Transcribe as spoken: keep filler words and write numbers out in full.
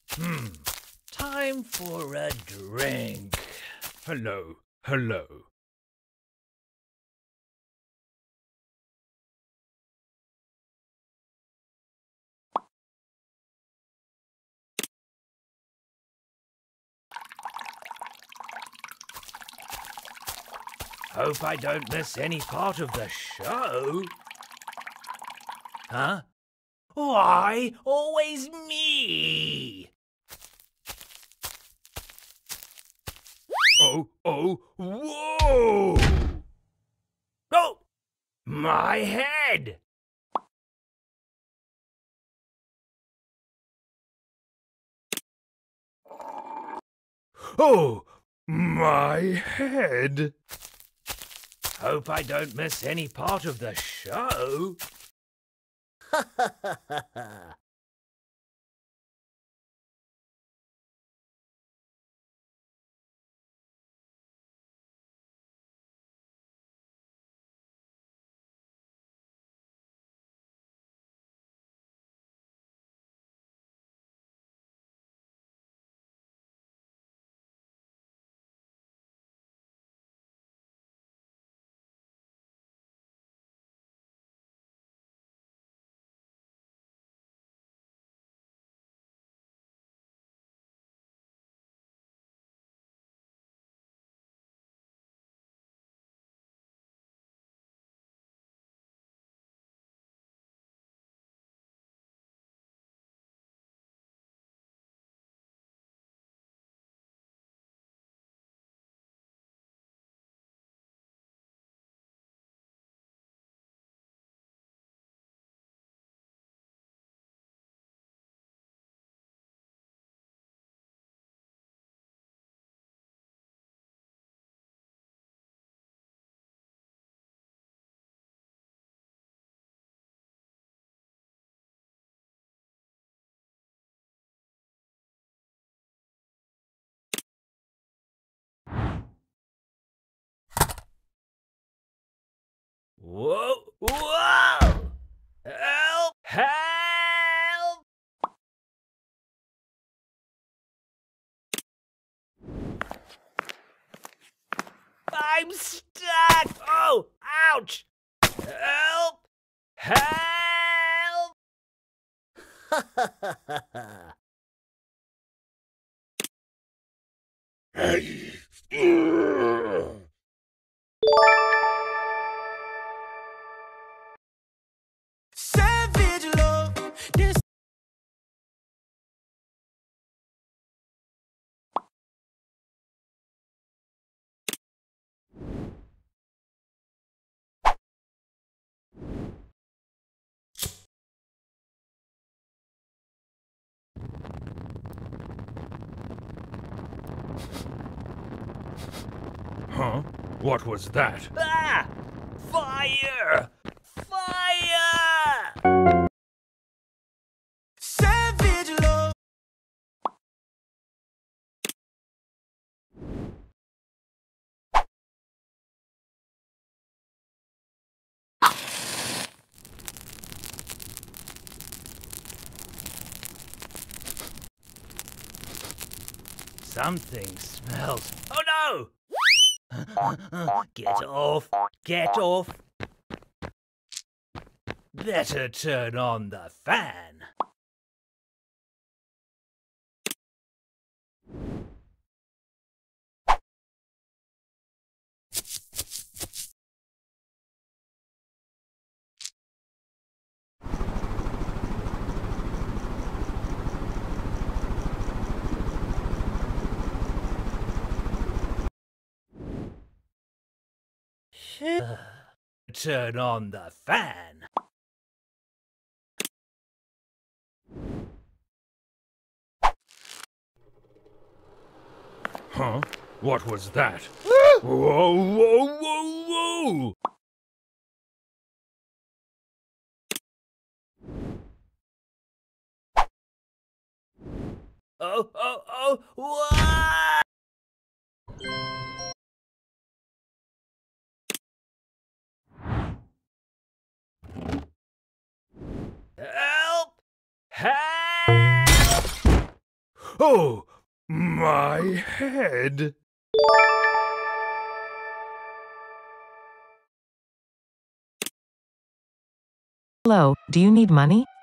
Hmm. Time for a drink. Hello, hello. Hope I don't miss any part of the show. Huh? Why always me? Oh, oh, whoa! Oh, my head! Oh, my head! Hope I don't miss any part of the show. Ha ha ha ha ha. Whoa! Whoa! Help! Help! I'm stuck! Oh! Ouch! Help! Help! Ha ha ha ha ha! Savage love, this Huh? What was that? Ah! Fire! Fire! savage love. Something smells. Oh no! Get off! Get off! Better turn on the fan. Turn on the fan. Huh? What was that? Whoa, whoa, whoa, whoa! Oh, oh, oh, what? Help! Help! Oh, my head. Hello, do you need money?